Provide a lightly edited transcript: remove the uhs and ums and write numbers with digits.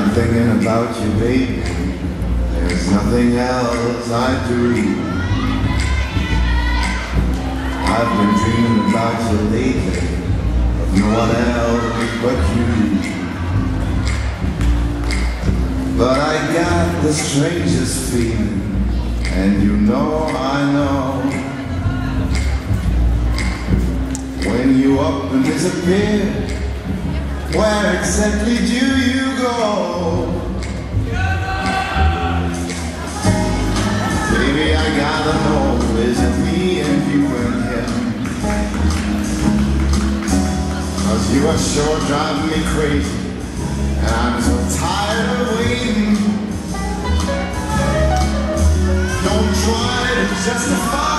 I'm thinking about you, baby. There's nothing else I do. I've been dreaming about you lately, of no one else but you. But I got the strangest feeling, and you know I know, when you up and disappear, where exactly do you go? Baby, I gotta know, is it me and you and him? 'Cause you are sure driving me crazy, and I'm so tired of waiting. Don't try to justify